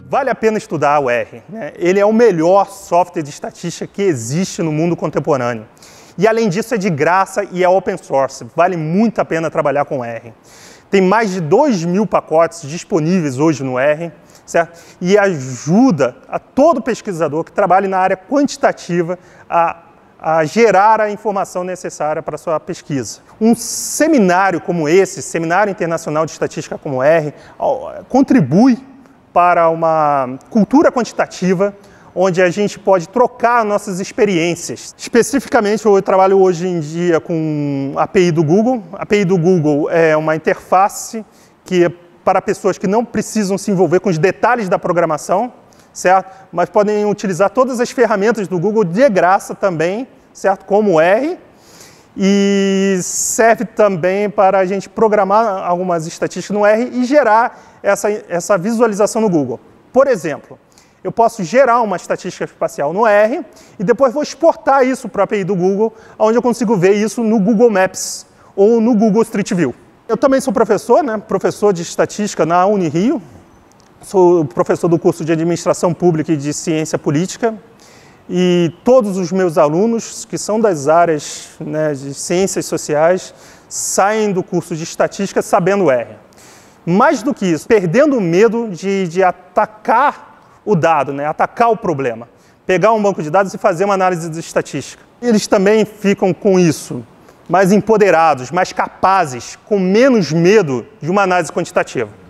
Vale a pena estudar o R, né? Ele é o melhor software de estatística que existe no mundo contemporâneo. E além disso é de graça e é open source, vale muito a pena trabalhar com R. Tem mais de 2.000 pacotes disponíveis hoje no R, certo? E ajuda a todo pesquisador que trabalhe na área quantitativa a gerar a informação necessária para a sua pesquisa. Um seminário como esse, Seminário Internacional de Estatística como R, contribui para uma cultura quantitativa, onde a gente pode trocar nossas experiências. Especificamente, eu trabalho hoje em dia com a API do Google. A API do Google é uma interface que é para pessoas que não precisam se envolver com os detalhes da programação, certo? Mas podem utilizar todas as ferramentas do Google de graça também, certo? Como o R. E serve também para a gente programar algumas estatísticas no R e gerar essa visualização no Google. Por exemplo, eu posso gerar uma estatística espacial no R e depois vou exportar isso para a API do Google, onde eu consigo ver isso no Google Maps ou no Google Street View. Eu também sou professor, né? Professor de estatística na Unirio, sou professor do curso de Administração Pública e de Ciência Política. E todos os meus alunos, que são das áreas, né, de ciências sociais, saem do curso de estatística sabendo R. Mais do que isso, perdendo o medo de atacar o dado, né, atacar o problema. Pegar um banco de dados e fazer uma análise de estatística. Eles também ficam com isso, mais empoderados, mais capazes, com menos medo de uma análise quantitativa.